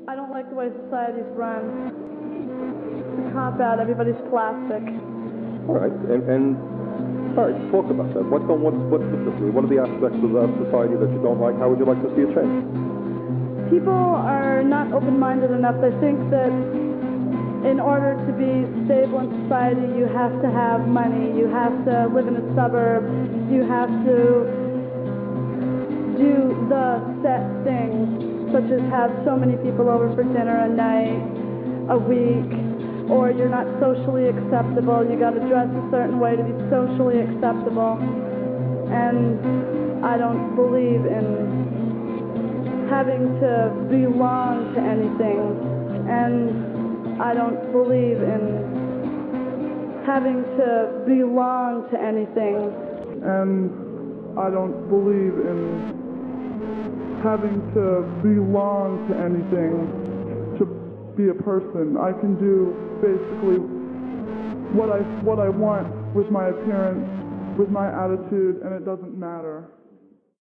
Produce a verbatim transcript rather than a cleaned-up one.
I don't like the way society's run. It's a cop-out. Everybody's plastic. All right, and, and all right, talk about that. What's on, what's, what specifically? What are the aspects of uh, society that you don't like? How would you like to see it change? People are not open-minded enough. They think that in order to be stable in society, you have to have money, you have to live in a suburb, you have to do the set things, such as have so many people over for dinner a night, a week, or you're not socially acceptable, you got to dress a certain way to be socially acceptable. And I don't believe in having to belong to anything, and I don't believe in having to belong to anything, and I don't believe in having to belong to anything to be a person. I can do basically what I what I want with my appearance, with my attitude, and it doesn't matter.